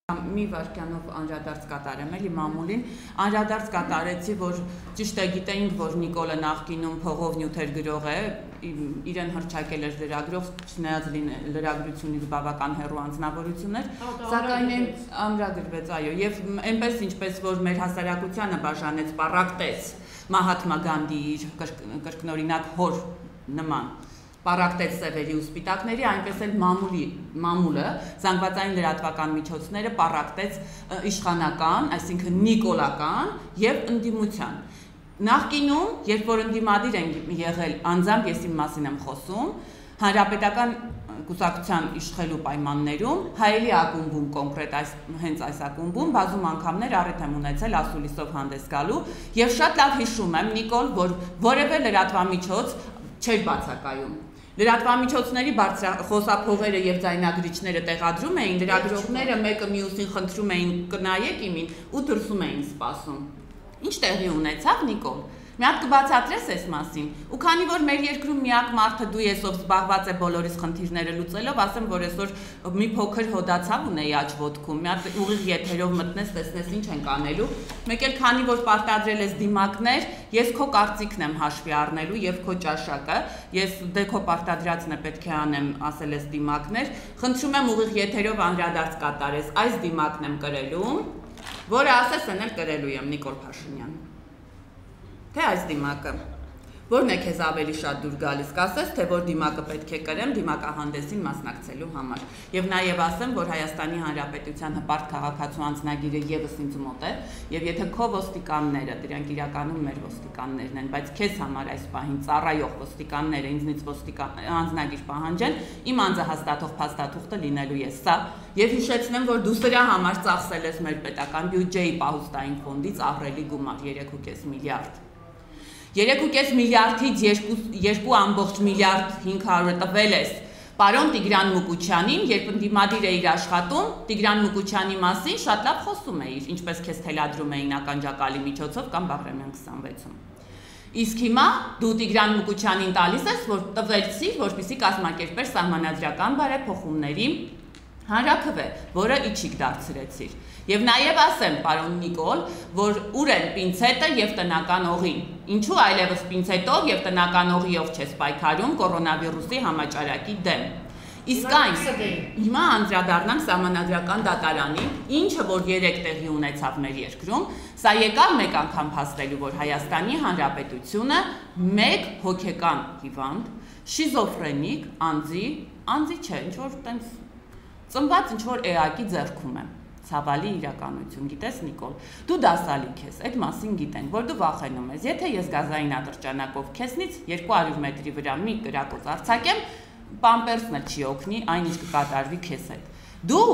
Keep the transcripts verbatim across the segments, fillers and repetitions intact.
Մի վարքյանով անդրադարձ կատարեմ էլի մամուլին, անդրադարձ կատարեցի, որ ճիշտ է գիտեինք, որ Նիկոլը նախկինում փողով նյութեր գրող է, իրեն հռչակել էր լրագրող, չնայած լրագրությունից բավական հեռու անձնավորություն էր, սակայն ամրագրվեց, այո, եւ այնպես ինչպես որ մեր հասարակությանը բաժանեց, պառակտեց Մահատմա Գանդիի իր կրկնօրինակ հոր նման պառակտեց սևերի ու սպիտակների, այնպես էլ մամուլի, մամուլը, զանգվածային լրատվական միջոցները պառակտեց իշխանական, այսինքն նիկոլական եւ ընդդիմության։ Նախկինում, երբ որ ընդդիմադիր են եղել անձամբ, ես իմ մասին եմ խոսում, հանրապետական կուսակցության իշխելու պայմաններում, հայելի ակումբում կոնկրետ այս հենց այս ակումբում բազում անգամներ առիթ եմ ունեցել ասուլիսով հանդես գալու եւ շատ լավ հիշում եմ Նիկոլ, որ որևէ լրատվամիջոց չէր բացակայում։ Լրատվամիջոցների խոսափողերը եւ ձայնագրիչները տեղադրում էին, լրագրողները մեկը մյուսին խնդրում էին կնայեք իմին ու դրսում էին սպասում։ Ինչ տեղի ունեցավ Նիկոլ։ Մի հատ կբացատրես այս մասին։ Ու քանի որ մեր երկրում միակ մարդը դու ես, ով զբաղված է բոլորիս խնդիրները լուծելով, ասեմ, որ այսօր մի փոքր հոդացավ ունեի աջ ոտքում, մի հատ ուղիղ եթերով մտնես, տեսնես ինչ ենք անելու։ Մեկ էլ քանի որ պարտադրել ես դիմակներ, ես քո կարծիքն եմ հաշվի առնելու եւ քո ճաշակը, ես դե քո պարտադրածն է պետք է անեմ, ասել ես դիմակներ, խնդրում եմ ուղիղ եթերով անդրադարձ կատարես, այս դիմակն եմ կրելու, որը ասես են էլ կրելու եմ Նիկոլ Փաշինյան։ Թե այս դիմակը, որն է քեզ ավելի շատ դուր գալիս, կասես, թե որ դիմակը պետք է կրեմ դիմակահանդեսին մասնակցելու համար։ Եվ նաև ասեմ, որ Հայաստանի Հանրապետության հպարտ քաղաքացու անձնագիրը եւս ինձ մոտ է, եւ եթե քո ոստիկանները, դրանք իրականում մեր ոստիկաններն են, բայց քեզ համար այս պահին ծառայող ոստիկանները ինձնից ոստիկան անձնագիր պահանջեն, իմ անձը հաստատող փաստաթուղթը լինելու է սա, եւ հիշեցնեմ, որ դու սրա համար ծախսել ես մեր պետական բյուջեի պահուստային ֆոնդից ահռելի գումար երեք ու կես միլիարդ։ երեք ու կես միլիարդից երկու ամբողջ միլիարդ հինգ հարյուրը տվել ես պարոն Տիգրան Մուկուչյանին, երբ ընդդիմադիր էիր աշխատում, Տիգրան Մուկուչյանի մասին շատ լավ խոսում էիր, ինչպես քեզ թելադրում էին ականջակալի միջոցով կամ Բաղրամյան քսանվեցում։ Իսկ հիմա դու Տիգրան Մուկուչյանին տալիս ես, որ տվեցի, որպեսզի կազմակերպեր սահմանադրական բարեփոխումների հանրաքվե, որը իջիկ դարձրեցիր։ Եվ նաև ասեմ, պարոն Նիկոլ, որ ուր են պինցետը եւ տնական օղին։ Ինչու այլևս պինցետով եւ տնական օղիով չես պայքարում կորոնավիրուսի համաճարակի դեմ։ Իսկ այն հիմա անդրադառնանք սահմանադրական դատարանին, ինչը որ երեք տեղի ունեցավ մեր երկրում, սա եկավ մեկ անգամ փաստելու, որ Հայաստանի Հանրապետությունը մեկ հոգեկան հիվանդ, շիզոֆրենիկ անձի, անձի չէ, ինչ որ տենց ծնված ինչ որ էակի ձեռքում է։ Ցավալի իրականություն, գիտես Նիկոլ, դու դասալիք ես, այդ մասին գիտենք, որ դու վախենում ես, եթե ես գազային ատրճանակով քեզնից երկու հարյուր մետրի վրա մի կրակոց արձակեմ, պամպերսն էլ չի օգնի, այն ինչ կկատարվի քեզ հետ։ Դու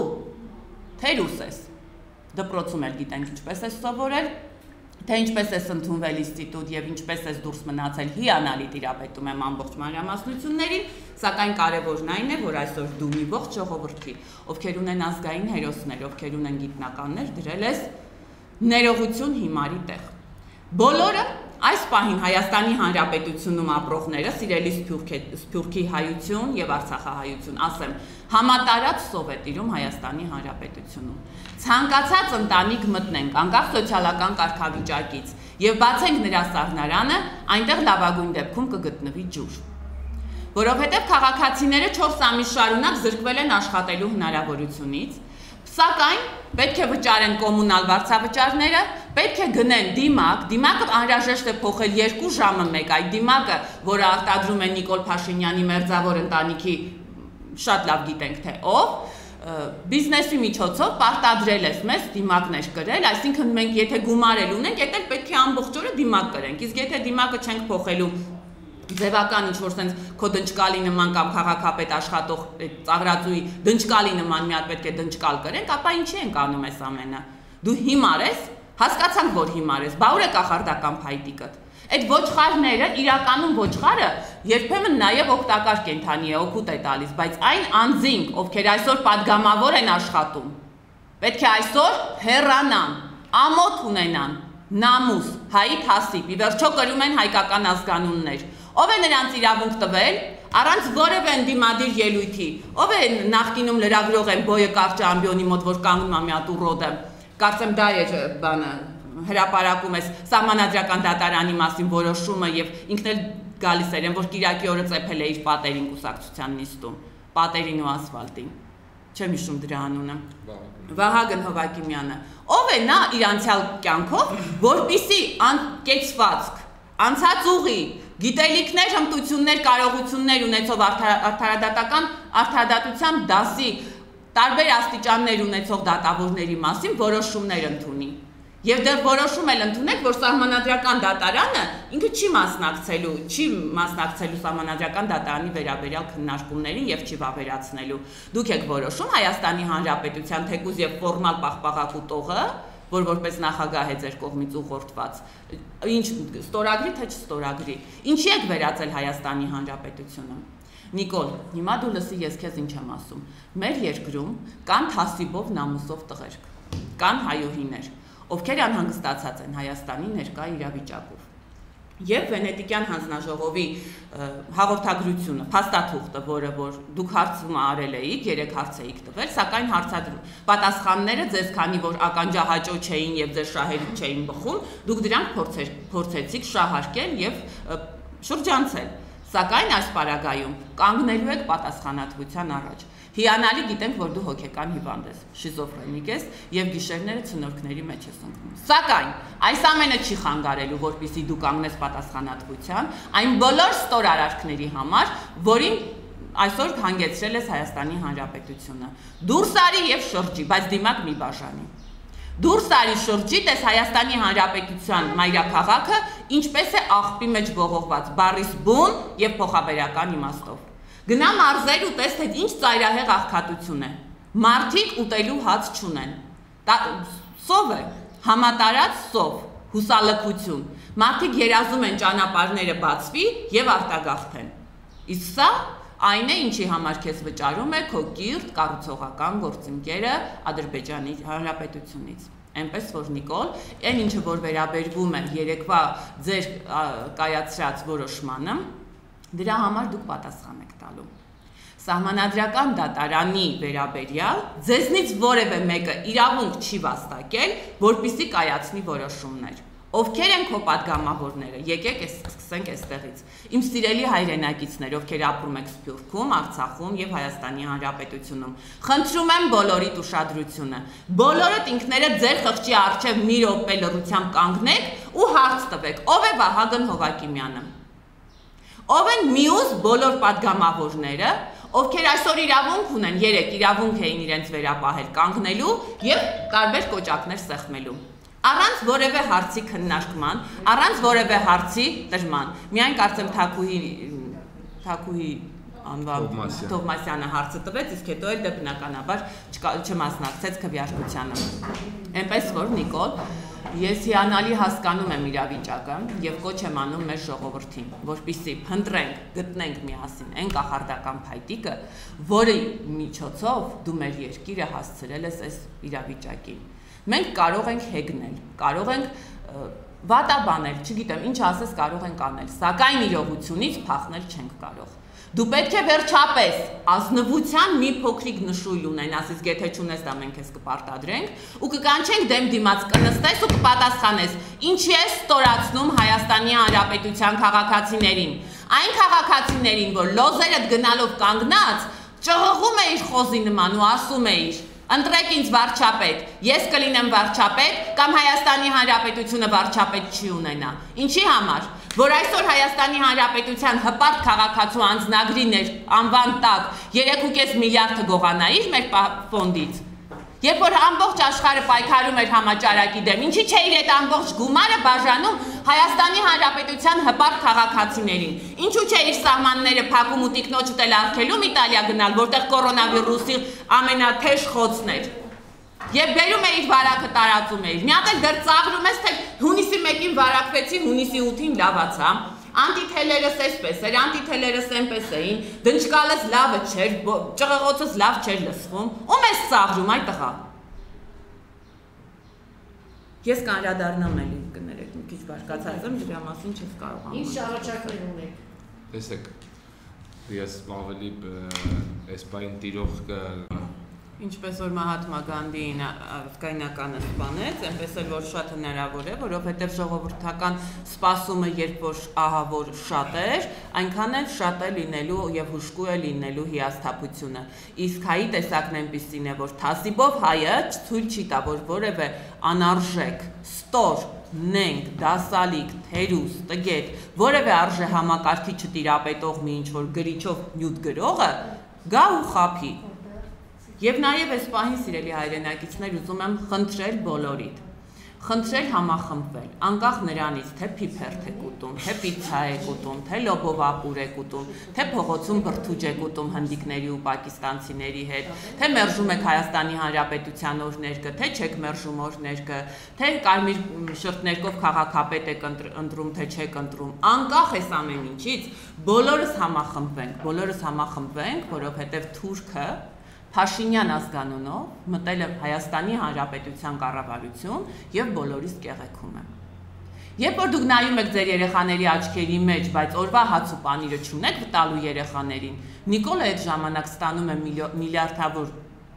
թե ռուս ես, դպրոցում էլ գիտենք ինչպես ես սովորել, թե ինչպես ես ընդունվել ինստիտուտ եւ ինչպես ես դուրս մնացել հիանալի տիրապետում եմ ամբողջ մանրամասնություններին, սակայն կարևորն այն է, որ այսօր դու մի ողջ ժողովրդի, ովքեր ունեն ազգային հերոսներ, ովքեր ունեն գիտնականներ, դրել ես ներողություն հիմարի տեղ։ Բոլորը այս պահին Հայաստանի Հանրապետությունում ապրողները, սիրելի Սփյուռքի հայություն եւ Արցախահայություն, ասեմ, համատարած սով է տիրում Հայաստանի Հանրապետությունում։ Ցանկացած ընտանիք մտնենք, անկախ սոցիալական կարգավիճակից, եւ բացենք նրա սառնարանը, այնտեղ լավագույն դեպքում կգտնվի ջուր։ Որովհետեւ քաղաքացիները չորս ամիս շարունակ զրկվել են աշխատելու հնարավորությունից, սակայն պետք է վճարեն կոմունալ վարձավճարները, պետք է գնեն դիմակ, դիմակը անհրաժեշտ է փոխել երկու ժամը մեկ, այդ դիմակը, որը արտադրում է Նիկոլ Փաշինյանի մերձավոր ընտանիքի, շատ լավ գիտենք թե ով, բիզնեսի միջոցով պարտադրել ես մեզ դիմակներ կրել, այսինքն մենք եթե գումար էլ ունենք, դա պետք է ամբողջ օրը դիմակ կրենք, իսկ եթե դիմակը չենք փոխելու ձևական ինչ-որ սենց քո դնչկալի նման կամ քաղաքապետ աշխատող ծաղրածուի դնչկալի նման մի հատ պետք է դնչկալ կրենք, ապա ինչի ենք անում այս ամենը։ Դու հիմար ես, հասկացանք, որ հիմար ես, բա ուր է կախարդական փայտիկդ։ Այդ ոչխարները, իրականում ոչխարը երբեմն նաև օգտակար կենդանի է, օգուտ է տալիս, բայց այն անձինք, ովքեր այսօր падգամավոր են աշխատում, պետք է այսօր հեռանան, ամոթ ունենան, նամուս, հայի թասիպ, ի վերջո կրում են հայկական ազգանուններ, Ով է նրանց իրավունք տվել, առանց որևէ ընդդիմադիր ելույթի, ով է նախկինում լրագրող են Բոյը կարճ ամբիոնի մոտ, որ կանգնում է մի հատ ուռոդը, կարծեմ դա էր բանը հրապարակում ես սահմանադրական դատարանի մասին որոշումը եւ ինքն էլ գալիս էր, որ Կիրակի օրը ծեփել է իր պատերին կուսակցության նիստում, պատերին ու ասֆալտին։ Չեմ հիշում դրա անունը։ Վահագն Հովակիմյանը։ Ով է նա իր անցյալ կյանքով, որպիսի անկեցվածք, անցած ուղի, գիտելիքներ, հմտություններ, կարողություններ ունեցող արդարադատական արդարադատության դասի տարբեր աստիճաններ ունեցող դատավորների մասին որոշումներ ընդունի։ Եվ դեռ որոշում էլ ընդունեք, որ սահմանադրական դատարանը ինքը չի մասնակցելու, չի մասնակցելու սահմանադրական դատարանի վերաբերյալ քննարկումներին եւ չի վավերացնելու։ Դուք եք որոշում Հայաստանի Հանրապետության թեկուզ եւ ֆորմալ պաղպաղակուտողը, որ որպես նախագահ է ձեր կողմից ուղղորդված, ինչ ստորագրի թե չստորագրի։ Ինչի եք վերածել Հայաստանի Հանրապետությունը։ Նիկոլ, հիմա դու լսի ես քեզ ինչ եմ ասում։ Մեր երկրում կան թասիբով նամուսով տղերք, կան հայուհիներ, ովքեր անհանգստացած են Հայաստանի ներկա իրավիճակով։ Եվ Վենետիկյան հանձնաժողովի հաղորդագրությունը, փաստաթուղթը, որը որ դուք հարցում արել էիք, երեք հարց էիք տվել, սակայն հարցադրում պատասխանները ձեզ քանի որ ականջահաճո չէին եւ ձեր շահերից չէին բխում, դուք դրանք փորձեցիք շահարկել եւ շրջանցել։ Սակայն այս պարագայում կանգնելու եք պատասխանատվության առաջ։ Հիանալի գիտենք, որ դու հոգեկան հիվանդ ես, շիզոֆրենիկ ես եւ գիշերները ցնորքների մեջ ես ընկնում։ Սակայն այս ամենը չի խանգարելու, որպեսզի դու կանգնես պատասխանատվության այն բոլոր ստոր արարքների համար, որին այսօր հանգեցրել ես Հայաստանի Հանրապետությունը։ Դուրս արի եւ շրջի, բայց դիմակ մի բաժանի։ Դուրս արի շրջի, տես Հայաստանի Հանրապետության մայրաքաղաքը ինչպես է աղբի մեջ ողողված, բառիս բուն եւ փոխաբերական իմաստով։ Գնա մարզեր ու տես, թե ինչ ծայրահեղ աղքատություն է։ Մարդիկ ուտելու հաց չունեն։ Սով է, համատարած սով, հուսալքություն։ Մարդիկ երազում են ճանապարհները բացվի եւ արտագաղթեն։ Իսկ սա այն է, ինչի համար քեզ վճարում է քո կիրթ կառուցողական գործընկերը Ադրբեջանի Հանրապետությունից։ Այնպես որ Նիկոլ, այն ինչը որ վերաբերվում է երեկվա ձեր կայացրած որոշմանը, դրա համար դուք պատասխան եք տալու։ Սահմանադրական դատարանի վերաբերյալ ձեզնից որևէ մեկը իրավունք չի վաստակել, որպեսզի կայացնի որոշումներ։ Ովքեր են քո պատգամավորները, եկեք սկսենք այստեղից։ Իմ սիրելի հայրենակիցներ, ովքեր ապրում եք Սփյուռքում, Արցախում եւ Հայաստանի Հանրապետությունում, խնդրում եմ բոլորիդ ուշադրությունը։ Բոլորդ ինքներդ ձեր խղճի առջև մի րոպե լռությամբ կանգնեք ու հարց տվեք. ով է Վահագն Հովակիմյանը։ Ով են մյուս բոլոր պատգամավորները, ովքեր այսօր իրավունք ունեն, երեք իրավունք էին իրենց վերապահել կանգնելու եւ տարբեր կոճակներ սեղմելու։ Առանց որևէ հարցի քննարկման, առանց որևէ հարցի տրման։ Միայն կարծեմ Թակուհի Թակուհի անվան Թովմասյանը հարցը տվեց, իսկ հետո էլ դե բնականաբար չմասնակցեց քվեարկությանը։ Այնպես որ Նիկոլ, ես հիանալի հասկանում եմ իրավիճակը եւ կոչ եմ անում մեր ժողովրդին, որպեսզի փնտրենք, գտնենք միասին այն կախարդական փայտիկը, որի միջոցով դու մեր երկիրը հասցրել ես այս իրավիճակին։ Մենք կարող ենք հեգնել, կարող ենք վատաբանել, չգիտեմ, ինչ ասես կարող ենք անել, սակայն իրողությունից փախնել չենք կարող։ Դու պետք է վերջապես ազնվության մի փոքրիկ նշույլ ունենաս, իսկ եթե չունես դա մենք քեզ կպարտադրենք ու կկանչենք դեմ դիմաց կնստես ու կպատասխանես, ինչի ես ստորացնում Հայաստանի Հանրապետության քաղաքացիներին, այն քաղաքացիներին, որ լոզերդ գնալով կանգնած ճղղում էիր խոզի նման ու ասում էիր. Ընտրեք ինձ վարչապետ, ես կլինեմ վարչապետ, կամ Հայաստանի Հանրապետությունը վարչապետ չի ունենա։ Ինչի համար, որ այսօր Հայաստանի Հանրապետության հպարտ քաղաքացու անձնագրին էր անվան տակ երեք ու կես միլիարդը գողանայիր մեր ֆոնդից։ Երբ որ ամբողջ աշխարհը պայքարում էր համաճարակի դեմ, ինչի՞ չէիր այդ ամբողջ գումարը բաժանում Հայաստանի Հանրապետության հպարտ քաղաքացիներին։ Ինչու՞ չէիր սահմանները փակում ու տիկնոջդ էլ արգելում Իտալիա գնալ, որտեղ կորոնավիրուսի ամենաթեժ խոցն էր։ Եվ բերում էիր վարակը տարածում էիր։ Մի հատ էլ դեռ ծաղրում ես, թե հունիսի մեկին վարակվեցի, հունիսի ութին լավացա։ Անտիթելերս էսպես էր, անտիթելերս այնպես էին, դնչկալս լավը չէր, ճղղոցս լավ չէր լսվում, ում ես ծաղրում այ տղա։ Ես կանրադառնամ էլի կներեք մի քիչ բարկացած եմ, դրա մասին չես կարող անել։ Ինչ առաջարկներ ունեք։ տեսեք, ես ավելի այս բային տիրող Ինչպես որ Մահատմա Գանդին ազգայնականը սպանեց, այնպես էլ որ շատ հնարավոր է, որովհետև ժողովրդական սպասումը երբ որ ահա որ շատ էր, այնքան էլ շատ է լինելու եւ հուշկու է լինելու հիասթափությունը։ Իսկ հայի տեսակն այնպեսին է, որ թասիբով հայը ցույց չի տա, որ որևէ անարժեք, ստոր, նենք, դասալիկ, թերուս, տգետ, որևէ արժե համակարգի չտիրապետող մի ինչ-որ գրիչով նյութ գրողը գա ու խափի։ Եվ նաև այս պահին սիրելի հայրենակիցներ ուզում եմ խնդրել բոլորիդ, խնդրել համախմբվել, անկախ նրանից, թե փիփերթ եք ուտում, թե պիցցա եք ուտում, թե լոբովապուր եք ուտում, թե փողոցում բրդուճ եք ուտում հնդիկների ու պակիստանցիների հետ, թե մերժում եք Հայաստանի Հանրապետության օրհներգը, թե չեք մերժում օրհներգը, թե կարմիր շրթներկով քաղաքապետ եք ընտրում, թե չեք ընտրում, անկախ այս ամեն ինչից, բոլորս համախմբվենք, բոլորս համախմբվենք, որովհետև Թուրքը Փաշինյան ազգանունով մտել է Հայաստանի Հանրապետության կառավարություն եւ բոլորիս կեղեքում է։ Երբ որ դուք նայում եք ձեր երեխաների աչքերի մեջ, բայց օրվա հաց ու պանիրը չունեք տալու երեխաներին, Նիկոլը այդ ժամանակ ստանում է միլիարդավոր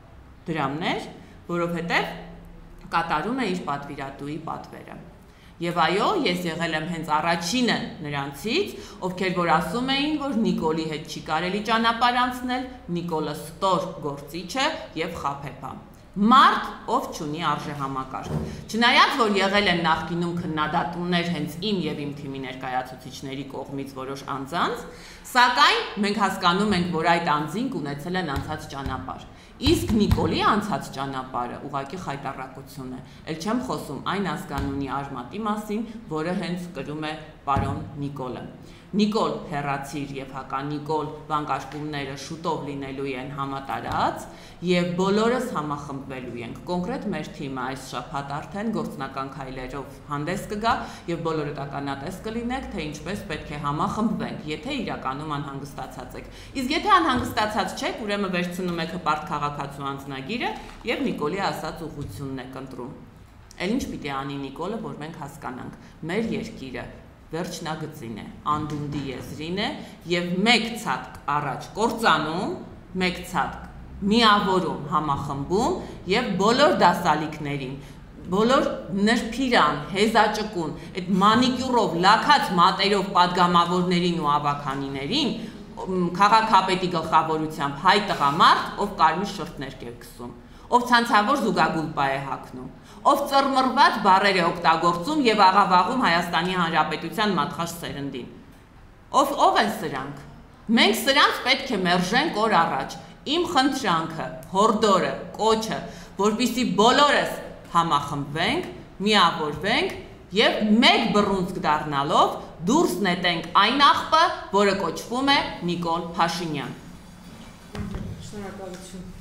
դրամներ, որովհետեւ կատարում է իր պատվիրատուի պատվերը։ Եվ այո, ես եղել եմ հենց առաջինը նրանցից, ովքեր որ ասում էին, որ Նիկոլի հետ չի կարելի ճանապարհ անցնել, Նիկոլը ստոր գործիչ է եւ խաբեբա։ Մարդ, ով չունի արժե համակարգ։ Չնայած որ եղել են նախկինում քննադատումներ հենց իմ եւ իմ թիմի ներկայացուցիչների կողմից որոշ անձանց, սակայն մենք հասկանում ենք, որ այդ անձինք ունեցել են անցած ճանապարհ։ Իսկ Նիկոլի անցած ճանապարհը ուղղակի խայտառակություն է։ Էլ չեմ խոսում այն ազգանունի արմատի մասին, որը հենց կրում է պարոն Նիկոլը։ Նիկոլ հեռացիր եւ հակա Նիկոլ բանկարկումները շուտով լինելու են համատարած եւ բոլորս համախմբվելու ենք։ Կոնկրետ մեր թիմը այս շաբաթ արդեն գործնական քայլերով հանդես կգա եւ բոլորը ականատես կլինեք, թե ինչպես պետք է համախմբվենք, եթե իրականում անհանգստացած եք։ Իսկ եթե անհանգստացած չեք, ուրեմն վերցնում եք հպարտ քաղաքացու անձնագիրը եւ Նիկոլի ասած ուղղությունն եք ընտրում։ Էլ ինչ պիտի անի Նիկոլը, որ մենք հասկանանք։ Մեր երկիրը վերջնագծին է, անդունդի եզրին է եւ մեկ ցածկ առաջ կործանում, մեկ ցածկ միավորում, համախմբում եւ բոլոր դասալիկներին, բոլոր նրբիրան, հեզաճկուն, այդ մանիկյուրով, լաքած մատերով падգամավորներին ու ավականիներին քաղաքապետի գլխավորությամբ հայ տղամարդ, ով կարմիր շրթներկ է գցում, ով ցանցավոր զուգագուլպա է հագնում, ով ծռմռված բառեր է օգտագործում եւ աղավաղում Հայաստանի Հանրապետության մատխաշ սերնդին։ Ով ով են սրանք։ Մենք սրանց պետք է մերժենք օր առաջ։ Իմ խնդրանքը, հորդորը, կոչը, որպեսզի բոլորս համախմբվենք, միավորվենք եւ մեկ բռունցք դառնալով դուրս նետենք այն աղբը, որը կոչվում է Նիկոլ Փաշինյան։ Շնորհակալություն։